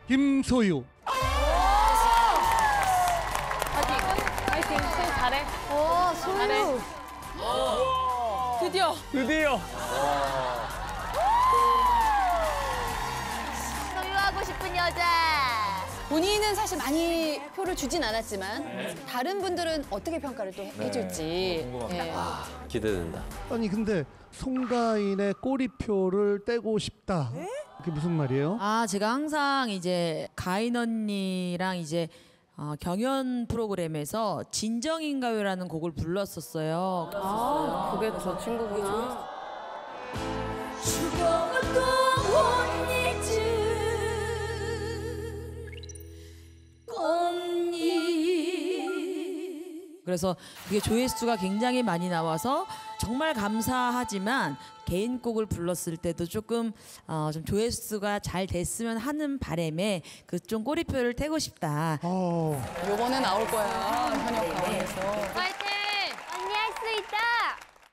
김소유. 파이팅. 소유 잘해. 소유. 잘해. 드디어. 소유하고 싶은 여자. 본인은 사실 많이 표를 주진 않았지만 다른 분들은 어떻게 평가를 또 해줄지. 궁금합니다. 기대된다. 아니 근데 송가인의 꼬리표를 떼고 싶다. 그게 무슨 말이에요? 아, 제가 항상 이제 가인 언니랑 이제 경연 프로그램에서 진정인가요라는 곡을 불렀었어요. 아, 그게 저 친구구나. 그래서 그게 조회수가 굉장히 많이 나와서 정말 감사하지만 개인곡을 불렀을 때도 조금 좀 조회수가 잘 됐으면 하는 바람에 그 좀 꼬리표를 떼고 싶다. 요번에 나올 거야, 현역 가왕에서. 파이팅.